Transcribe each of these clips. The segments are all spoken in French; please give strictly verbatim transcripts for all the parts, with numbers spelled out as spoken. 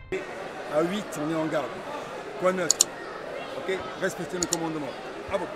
À huit, on est en garde. Point neutre. Ok, respectez le commandement. À vous.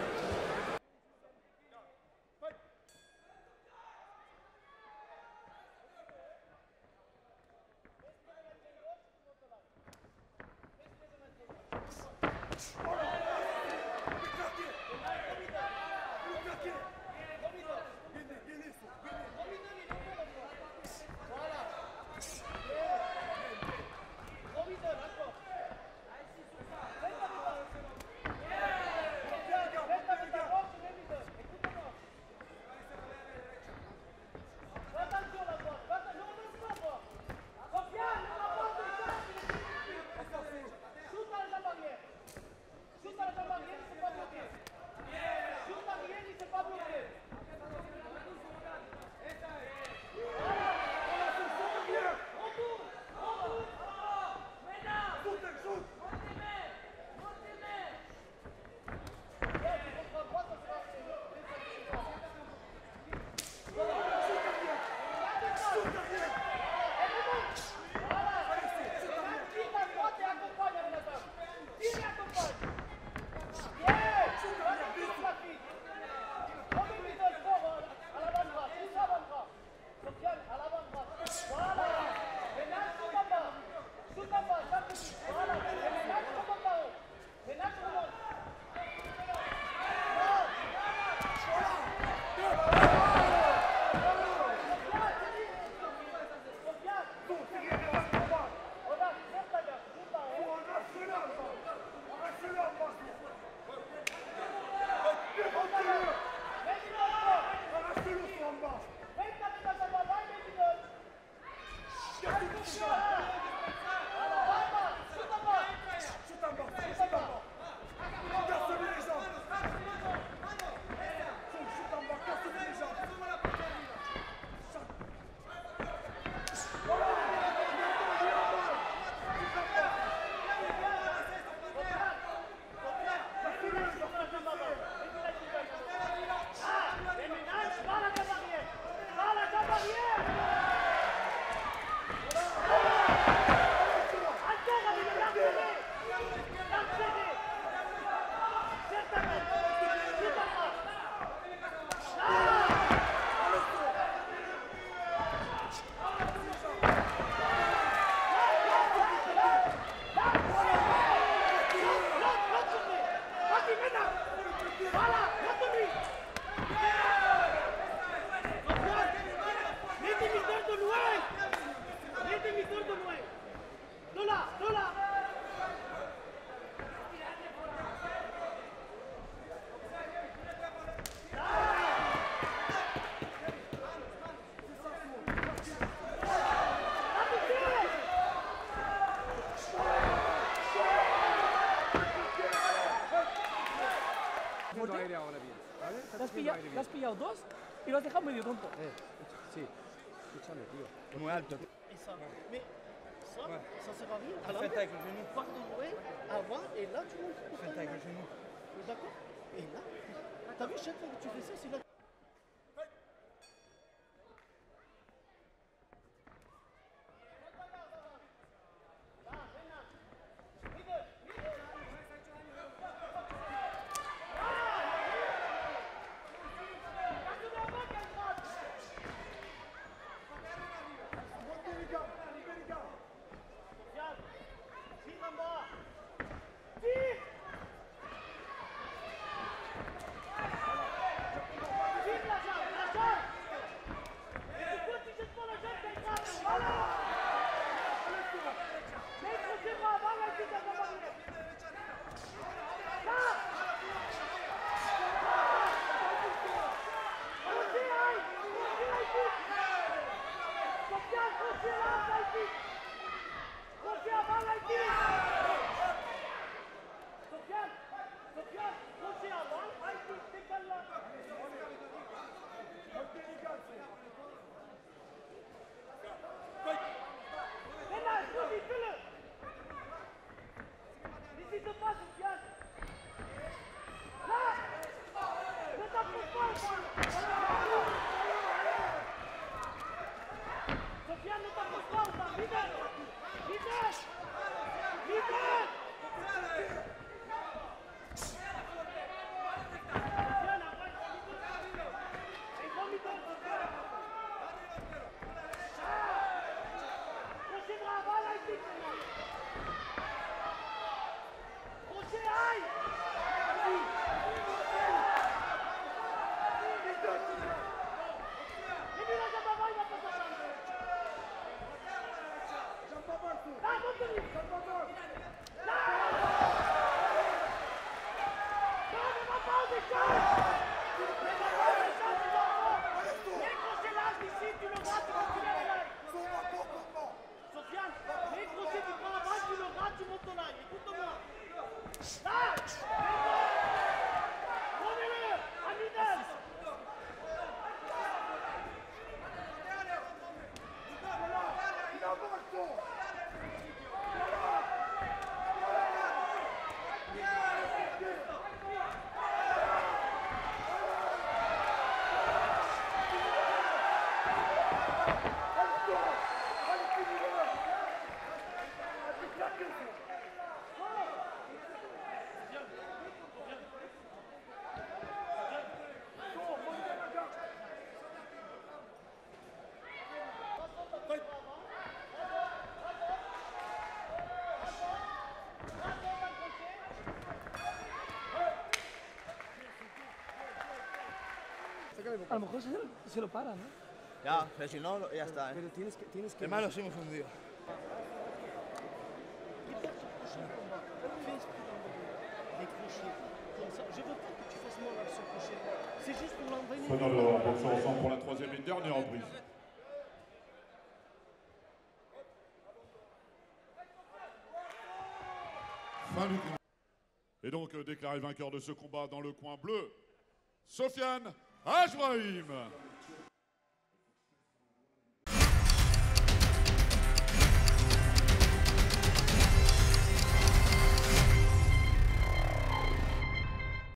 ¿Le has pillado, le has pillado dos y lo has dejado medio tonto? Eh, sí, escúchame, tío. Muy alto. Eso. Mais ça, Ouais. ça sera bien. En fait, avec le genou. Part de loin, avant, et là, tu montes. En fait, avec le genou. D'accord? Et là, t'as vu, chaque fois que tu fais ça, c'est là. A lo mejor se, se lo para, ¿no? Ya, pero si no, ya está, ¿eh? Pero tienes que... Tienes que Hermano, sí me fundido. Prenons le boxeur ensemble pour la troisième et dernière reprise. Fin du combat. Et donc, euh, déclaré vainqueur de ce combat dans le coin bleu, Sofiane Ajbrahim.